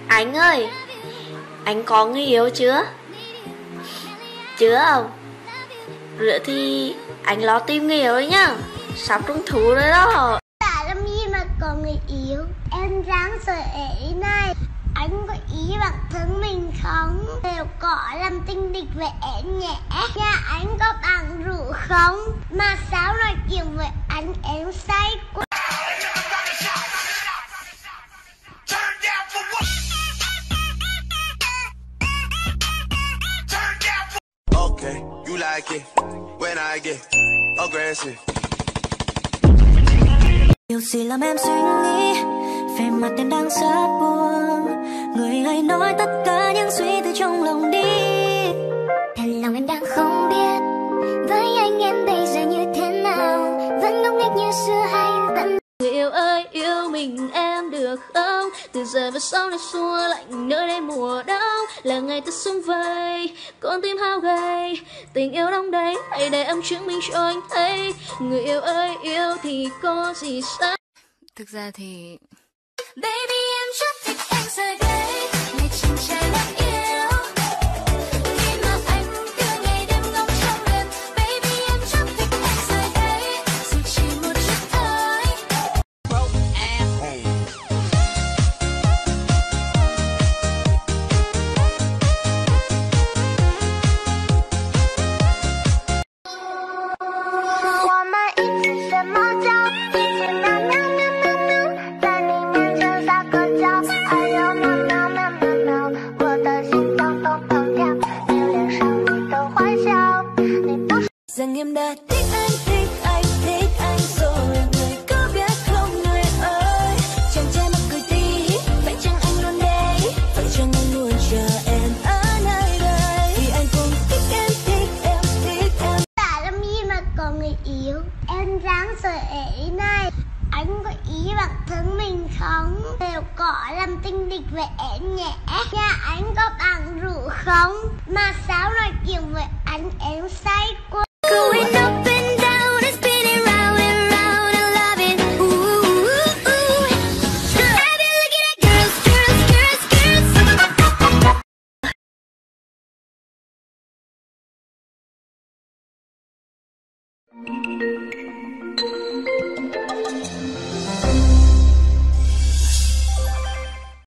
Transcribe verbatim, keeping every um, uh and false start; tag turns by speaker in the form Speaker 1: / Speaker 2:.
Speaker 1: Anh ơi, anh có người yêu chưa? Chưa không? Rồi thì anh lo tìm người yêu đấy nhá. Sắp trung thu rồi đó.
Speaker 2: Đã làm gì mà có người yêu? Em ráng sợ ấy này. Anh có ý bản thân mình không? Nếu có làm tình địch với em nhé. Nhà anh có bằng rượu không? Mà sao nói chuyện với anh em say quá.
Speaker 3: Okay, you like it when I get aggressive.
Speaker 4: Điều gì làm em suy nghĩ, vẻ mặt em đang rất buồn. Người hãy nói tất cả những suy tư trong lòng đi.
Speaker 2: Thật lòng em đang không biết với anh em bây giờ như thế nào. Vẫn ngốc nghếch như xưa hay vẫn.
Speaker 4: Người yêu ơi, yêu mình em được không? Từ giờ về sau này xua lạnh nơi đây mùa đông. Là ngày ta sum vầy, con tim hao gầy. Tình yêu đông đầy, hãy để em chứng minh cho anh thấy. Người yêu ơi, yêu thì có gì sai.
Speaker 5: Thực ra thì
Speaker 4: Baby em rất thích anh rời đây. Ngày chim trời đang yêu. Khi mà anh cứ ngày đêm ngóng trong đêm. Baby em rất thích anh rời đây. Dù chỉ một chút thôi. Rằng em đã thích anh, thích anh, thích anh rồi. Người có biết không người ơi. Chàng trai mặt cười tí, phải chăng anh luôn đây. Phải chăng anh luôn chờ em ở nơi đây. Vì anh cũng thích em, thích em, thích em.
Speaker 2: Đã làm gì mà có người yêu? Em ráng sợ ấy này. Anh có ý bản thân mình không? Nếu có làm tình địch với em nhé. Nhà anh có bằng rượu không? Mà sao nói chuyện với anh em say quá.
Speaker 4: Going up and down and spinning round and round and loving. Ooh, ooh, ooh. I've been looking at girls, girls, girls, girls.